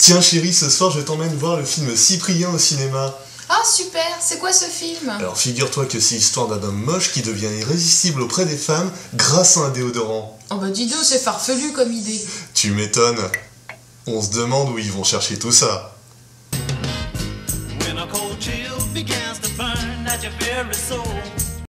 Tiens chérie, ce soir je t'emmène voir le film Cyprien au cinéma. Ah super, c'est quoi ce film? Alors figure-toi que c'est l'histoire d'un homme moche qui devient irrésistible auprès des femmes grâce à un déodorant. Oh bah dis donc, c'est farfelu comme idée. Tu m'étonnes. On se demande où ils vont chercher tout ça. When a cold chill begins to burn at your very soul.